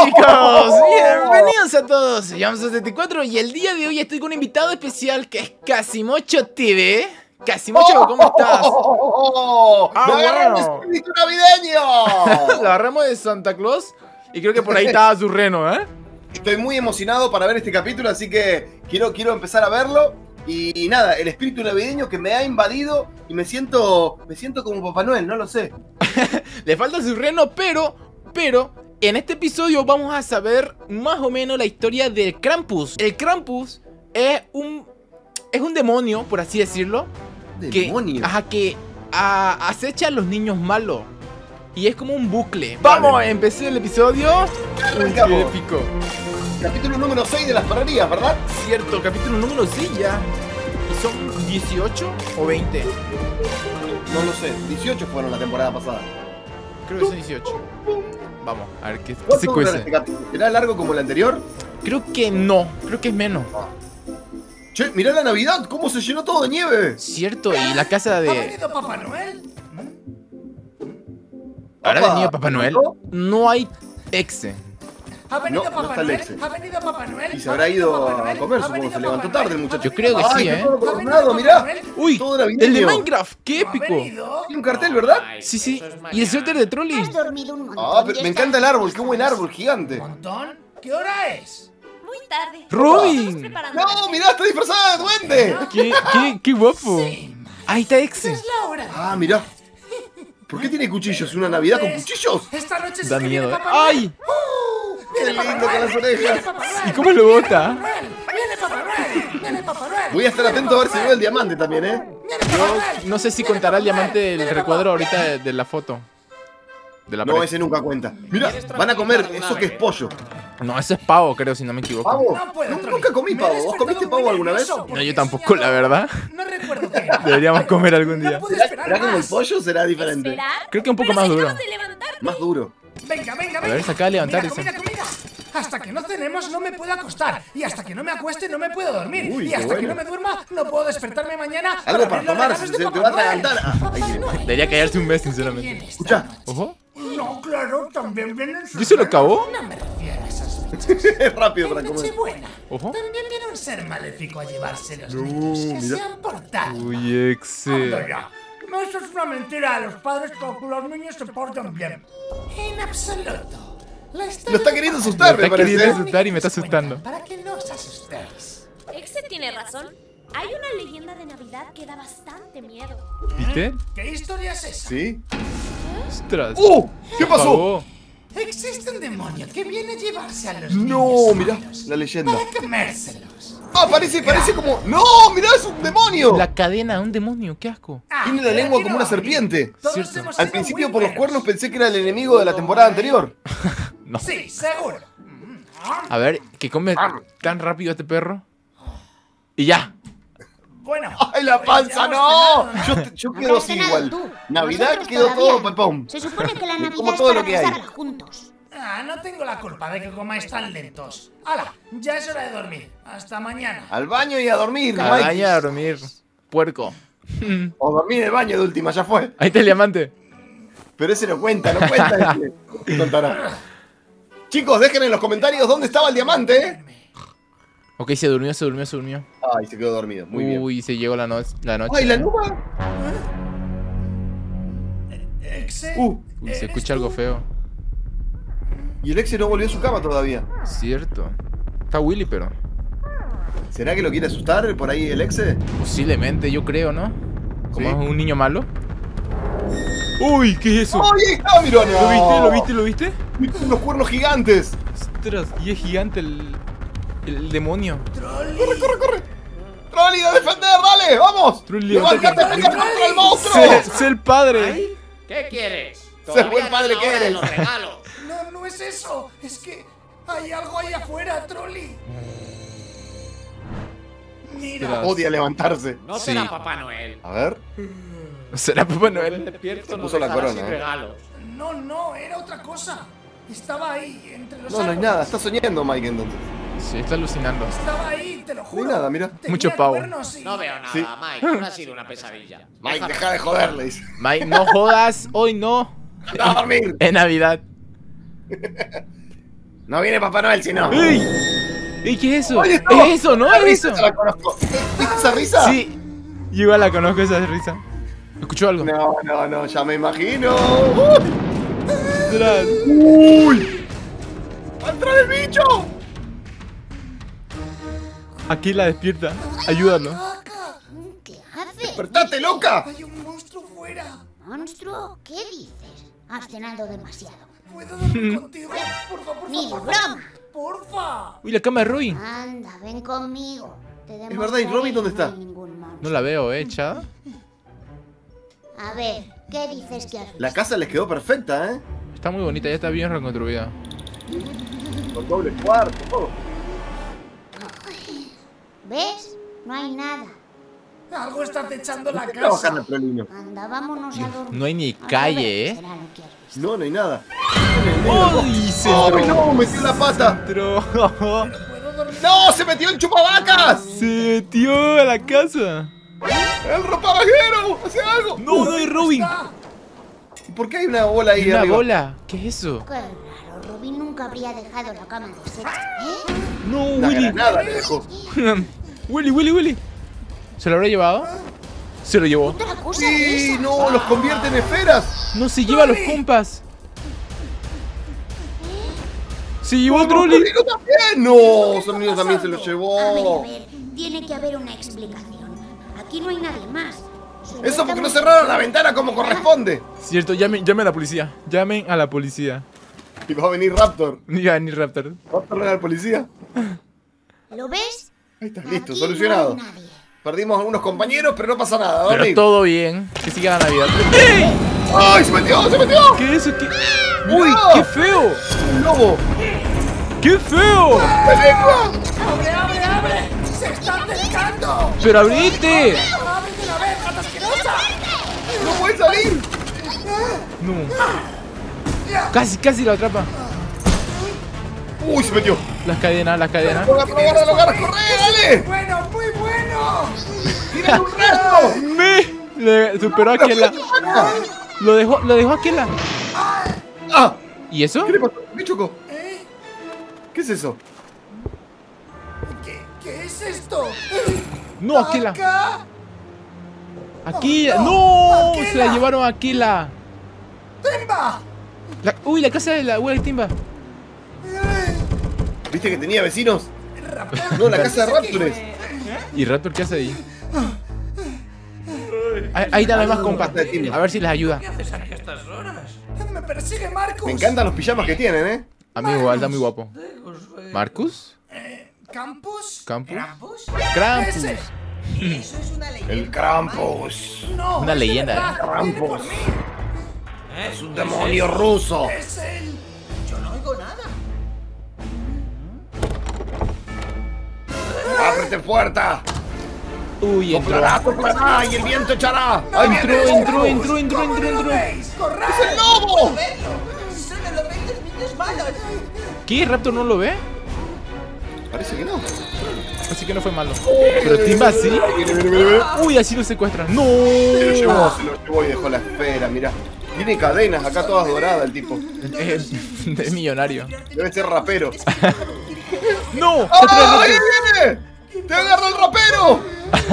chicos, bienvenidos a todos. Soy Yams64 y el día de hoy estoy con un invitado especial que es Casimocho TV. Casimocho, ¿cómo estás? ¡Lo agarramos de espíritu navideño! Lo agarramos de Santa Claus y creo que por ahí estaba su reno, ¿eh? Estoy muy emocionado para ver este capítulo, así que quiero empezar a verlo. Y nada, el espíritu navideño que me ha invadido y me siento como Papá Noel, no lo sé. Le falta su reno, pero en este episodio vamos a saber más o menos la historia del Krampus. El Krampus es un demonio, por así decirlo. ¿Demonio? Que acecha a los niños malos. Y es como un bucle. Vamos a empezar el episodio. Uy, qué épico. Capítulo número 6 de las parrerías, ¿verdad? Cierto, capítulo número 6 ya. ¿Y son 18 o 20? No lo sé, 18 fueron la temporada pasada. Creo que son 18. Vamos, a ver qué se ¿Cuánto dura cuece. este capítulo? ¿Será largo como el anterior? Creo que no, creo que es menos. Che, mirá la Navidad, cómo se llenó todo de nieve. Cierto, y la casa ¿Ha de... venido Papá Noel? ¿Habrá Papá, venido Papá Noel? ¿no? No hay exe. ¿Ha venido No, no Papá está Noel? Lexe. ¿Ha venido Papá Noel? Y se habrá ido a comer, ¿Ha supongo, venido se levantó Papá tarde el Noel? muchacho. Yo creo que sí, Ay, ¿eh? está todo coronado, mirá. Uy, Todo navideño. el de Minecraft, qué ¿Ha épico. venido? Tiene un cartel, ¿verdad? Sí, sí. Y el suéter de Trolli. Has dormido un montón. Ah, pero y me estás encanta el árbol, qué buen árbol, gigante. ¿Un montón? ¿Qué hora es? muy tarde. Robin. Estamos preparando la No, cena. mirá, está disfrazada de duende. Qué guapo. Ahí está Exe. Es la hora. Ah, mirá. ¿Por qué tiene cuchillos? ¿Una Navidad con cuchillos? Esta noche Da se viene miedo, ¿eh? Papá Noel. ¡Ay! Qué Viene Papá lindo con Noel, las orejas. viene Papá Noel, ¿Y cómo lo bota? Viene Papá Noel, viene Papá Noel. Voy a estar atento a ver si veo el diamante también, ¿eh? Viene Papá Noel. No sé si contará el diamante del recuadro ahorita de la foto. De la No, pared. ese nunca cuenta. Mira, van a comer eso que es pollo. No, eso es pavo, creo, si no me equivoco. ¿Pavo? No puedo, Trolli. Nunca comí Me he pavo. ¿Vos despertado comiste muy pavo alguna vez? nervioso No, porque yo he tampoco, soñado- la verdad. No recuerdo qué era. Deberíamos comer algún día. No puedo esperar ¿Será como el más. pollo o será diferente? ¿Esperar? Creo que un poco Pero más si duro. acabas de levantarte. Más duro. Venga, venga, A ver, venga. se acaba de levantar, Comida, dice. comida, comida. Hasta que no cenemos no me puedo acostar. Y hasta que no me acueste no me puedo dormir. Uy, y qué hasta que bueno. no me duerma no puedo despertarme mañana. Algo para abrir los tomar, regalos se de te Papá va a Noel. atragantar. Ah, ahí Papá viene. Noel. Debería callarse un mes, ¿Qué sinceramente. viene esta Escucha. noche? Ojo. No, claro, también vienen sus ¿Y se lo acabó? No me refiero a esas Es rápido para en comer. Nochebuena. Ojo. También viene un ser maléfico a llevarse los No, niños que mira. se han portado. Uy, Exe. Anda ya. No, eso es una mentira. Los padres con que los niños se portan bien. En absoluto. La historia Lo está de queriendo Papá asustar, Me me está queriendo parece. asustar y me está Cuentan asustando. Para que no os asustéis. Exe tiene razón. Hay una leyenda de Navidad que da bastante miedo. ¿Viste? ¿Qué historia es esa? ¿Sí? Ostras. ¿Qué pasó? Apagó. Existe un demonio que viene a llevarse a los No, niños mirá, malos la leyenda. para comérselos. Ah, parece como... ¡No! ¡Mirá, es un demonio! La cadena, un demonio, qué asco. Tiene la pero lengua aquí como no una va a venir. serpiente. Todos Cierto. hemos Al sido principio muy por los buenos. cuernos pensé que era el enemigo de la temporada anterior. No. Sí, seguro. A ver, que come tan rápido este perro. Y ya. Bueno. ¡Ay, la pues panza, ya hemos no! cenado. Yo No quedo has así cenado igual. tú. Navidad Nosotros quedó todavía. todo pepón. Se supone que la Como Navidad es todo para lo que hay. pasarla juntos. No tengo la culpa de que comáis tan lentos. ¡Hala! Ya es hora de dormir. Hasta mañana. Al baño y a dormir, A Mike. bañar, a dormir. Puerco. O dormir en el baño de última, ya fue. Ahí está el diamante. Pero ese no cuenta, no cuenta. ¿Qué contará? Chicos, dejen en los comentarios dónde estaba el diamante, ¿eh? Ok, se durmió, se durmió, se durmió. Ay, se quedó dormido. Muy bien. Uy, se llegó la noche. Ay, la nube. Exe. Uy, se ¿eres escucha algo tú? feo. Y el ex no volvió a su cama todavía. Cierto. Está Willy, pero. ¿Será que lo quiere asustar por ahí el ex? Posiblemente, yo creo, ¿no? Como Sí. es un niño malo. Uy, ¿qué es eso? ¡Ay, ahí está, mirá! ¿Lo viste? ¿Lo viste? ¿Lo viste? Viste unos cuernos gigantes. Ostras, y es gigante el demonio. ¡Corre! ¡Trolli, a defender! ¡Dale! ¡Vamos! Trolli, ¡Levántate a levántate. pelear contra el monstruo! Sé el padre. ¿Qué quieres? Sé buen padre que eres. Los regalos. No, no es eso. Es que hay algo ahí afuera, Trolli. Mira. Ostras. Odia levantarse. No Sí. será Papá Noel. A ver. ¿Será Papá Noel? Despierto puso la corona, sin ¿eh? regalos. No, era otra cosa. Estaba ahí, entre los No, no hay árboles. nada. Está soñando Mike entonces. Sí, está alucinando. Estaba ahí, te lo No juro. hay nada, mira. Tenía Mucho pavo. cuernos y- No veo nada, Sí. Mike. No ha sido una pesadilla. Mike, Déjame. deja de joderle. Dice. Mike, no jodas, hoy no. ¡Anda a dormir! Es Navidad. No viene Papá Noel, sino. ¡Ey! ¡Ey! ¿Qué es eso? Oye, ¿Es eso, no? La ¿Es risa eso? te la conozco. ¿Viste esa risa? Sí. Yo igual la conozco esa risa. ¿Escuchó algo? No, ya me imagino. Atrás. ¡Uy! ¡Va a entrar el bicho! Aquí la despierta. Ayúdalo. ¿Qué haces? ¡Despertate, loca! Hay un monstruo fuera. ¿Monstruo? ¿Qué dices? Has cenado demasiado. ¿Puedo dormir contigo? Porfa, Ni de porfa, broma. porfa. Uy, la cama de Robin. Anda, ven conmigo. Te Es verdad, ¿y Robin dónde está? no hay ningún monstruo. No la veo, Chada. A ver, ¿qué dices que has La visto? casa les quedó perfecta, ¿eh? Está muy bonita, ya está bien reconstruida. Con doble cuarto, todo. ¿Ves? No hay nada. Algo está acechando la ¿Qué trabajan casa. el prolino? Anda, vámonos a dormir. No hay ni A ver, calle, ¿eh? será lo que has visto. No, no hay nada. ¡Uy! Se ¡Ay, no! ¡Metió la pata! entró. ¿Puedo dormir? ¡No! ¡Se metió en chupavacas! Se metió a la casa. ¡El ropavejero! ¡Hace algo! No, no hay Robin. ¿Y por qué hay una bola ahí Una arriba? bola. ¿Qué es eso? Qué raro, Robin nunca habría dejado la cama deshecha, ¿eh? No, Una Willy. granada le dejó. Willy. ¿Se lo habrá llevado? Se lo llevó. Otra cosa ¡Sí! de esa. ¡No! ¡Los convierte en esferas! No se lleva a los compas. Se llevó a ¡No, Trolli. Trolino también! ¡No! Sonido también se lo A llevó. ver, tiene que haber una explicación. Aquí no hay nadie más. Eso porque no cerraron la ventana como corresponde. Cierto, llamen a la policía. Llamen a la policía. Y va a venir Raptor. Diga ni Raptor. ¿Raptor era el policía? ¿Lo ves? Ahí está, listo, Aquí solucionado. No hay nadie. Perdimos algunos compañeros, pero no pasa nada. a Pero dormir. todo bien. Que siga la Navidad. ¡Ey! ¡Ay, se metió! ¡Se metió! ¿Qué es eso? ¿Qué? Mirá. ¡Uy! ¡Qué feo! ¡Un lobo! ¡Qué feo! ¡Me lengua! ¡Abre! ¡Se está acercando! ¡Pero abrite! ¡Abre de una vez, gata asquerosa! ¡No puede salir! No. Casi la atrapa. ¡Uy, se metió! Las cadenas. ¡Lo agarra! ¡Corre, dale! ¡Bueno, muy bueno! ¡Tira un resto! Le superó a Kela. Lo dejó a Kela. ¡Ah! ¿Y eso? ¿Qué le pasó? ¿Qué chocó? ¿Eh? ¿Qué es eso? ¿Qué es esto? No, a Kela. ¡Acá! Aquí. ¡No! Aquela. Se la llevaron a Kela. ¡Temba! Uy, la casa de la abuela de Timba. ¿Viste que tenía vecinos? No, la casa de Raptores. ¿Y Raptor qué hace ahí? Ahí están las más compas. A ver si les ayuda. ¡Me persigue Marcus! Me encantan los pijamas que tienen, ¿eh? Amigo, anda muy guapo. ¿Marcus? ¿Campus? ¿Campus? ¿Krampus? Krampus. ¡Ese! El Krampus. ¡No! Una es de leyenda, verdad, viene por Krampus. mí. Es un demonio ruso. ¡Es él! Yo no oigo nada. ¡Ábrete puerta! Uy, entró. Soplará y el viento echará. ¡Ahí viene! Entró. ¿Cómo no lo veis? ¡Corred! ¡Es el lobo! ¿Qué? ¿Raptor no lo ve? Parece que no. Así que no fue malo. Pero Timba sí. Viene. Uy, así lo secuestran. ¡No! Se lo llevó y dejó la esfera, mirá. Tiene cadenas acá todas doradas el tipo. Es millonario. Debe ser rapero. ¡No! ¡Ah, ahí viene! ¡Te agarró el rapero!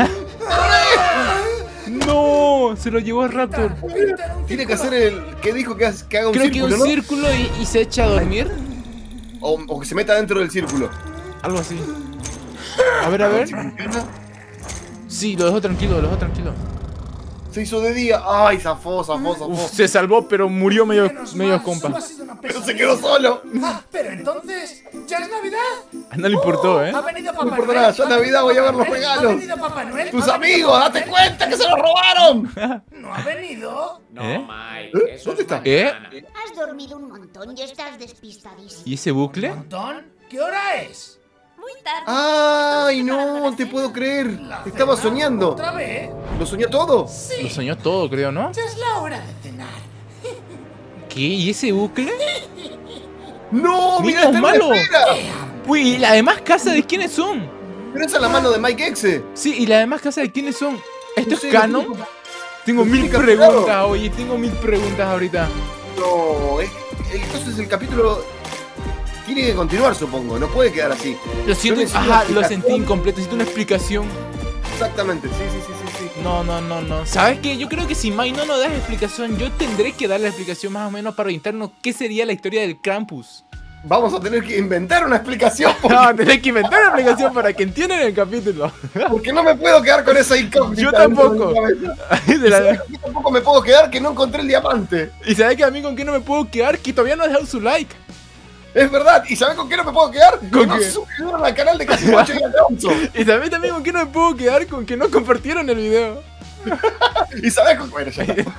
¡No! Se lo llevó el Raptor. Tiene que hacer el que dijo que haga un Creo que círculo, un ¿no? círculo y se echa a dormir. O que se meta dentro del círculo. Algo así. A ver. Sí, lo dejó tranquilo. Se hizo de día. ¡Ay, zafó! Uf, se salvó, pero murió medio compa. Solo ha sido una Pero se pesadilla. quedó solo. Ah, pero entonces, ¿ya es Navidad? No le importó, ¿eh? Ha venido Papá No importa Noel. nada, ya es Navidad, voy a ver los ¿Ha regalos. venido Papá Noel? ¡Tus ¿Ha venido amigos! Papá ¡Date Noel? cuenta que se los robaron! ¿No ha venido? No, ¿Eh? Mike. Eso ¿Dónde es está? mañana. Has dormido un montón y estás despistadísimo. ¿Y ese bucle? ¿Montón? ¿Qué hora es? Muy tarde. ¡Ay, no! Te puedo creer. Estaba soñando. ¿Otra vez? ¿Lo soñó todo? Lo soñó todo, creo, ¿no? Ya es la hora de cenar. ¿Qué? ¿Y ese bucle? ¡No! ¡Mira, Niños está en malos. la esfera! Uy, ¿y las demás casas de quiénes son? Pero esa es la mano de Mike Exe. Sí, ¿y las demás casas de quiénes son? ¿Esto No es sé, canon? no sé. Tengo no mil tiene capturado. preguntas, oye, tengo mil preguntas ahorita. No, entonces el capítulo tiene que continuar, supongo. No puede quedar así. Lo siento, necesito ajá, una lo explicación. sentí incompleto, necesito una explicación. Exactamente, sí. No. ¿Sabes qué? Yo creo que si Mai no nos da explicación, yo tendré que darle la explicación más o menos para orientarnos qué sería la historia del Krampus. Vamos a tener que inventar una explicación No, tendré que inventar una explicación para que entiendan el capítulo. porque no me puedo quedar con esa incógnita. Yo tampoco. dentro de mi cabeza. Yo tampoco me puedo quedar que no encontré el diamante. ¿Y sabes que a mí con qué no me puedo quedar? Que todavía no ha dejado su like. Es verdad. ¿Y sabes con qué no me puedo quedar? ¿Con Que no qué? se suscribieron al canal de Casimacho y Alonso. ¿Y sabes también con qué no me puedo quedar? Con que no compartieron el video. ¿Y sabes con Bueno, ya está.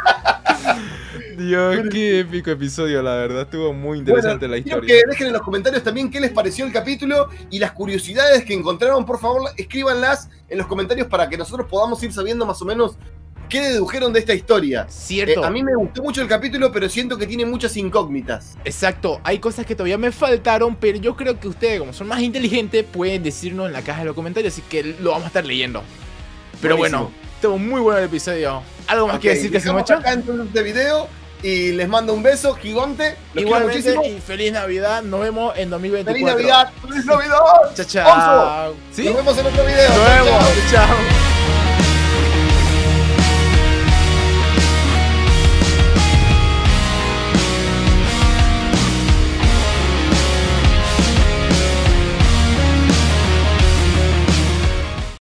Dios, qué épico episodio, la verdad. Estuvo muy interesante la Quiero historia. que dejen en los comentarios también qué les pareció el capítulo y las curiosidades que encontraron. Por favor, escríbanlas en los comentarios para que nosotros podamos ir sabiendo más o menos qué dedujeron de esta historia. Cierto. A mí me gustó mucho el capítulo, pero siento que tiene muchas incógnitas. Exacto, hay cosas que todavía me faltaron, pero yo creo que ustedes, como son más inteligentes, pueden decirnos en la caja de los comentarios, así que lo vamos a estar leyendo. Pero Buenísimo. bueno, estuvo muy bueno el episodio. ¿Algo más Ok, que decir, dejamos Casimacho? acá entonces este video y les mando un beso gigante. Los quiero Igualmente, muchísimo. y feliz Navidad. Nos vemos en 2024. ¡Feliz Navidad! ¡Feliz Navidad! Chao, chao. Oso, ¿Sí? Nos vemos en otro video. Nos Chao, vemos. chao. Chao.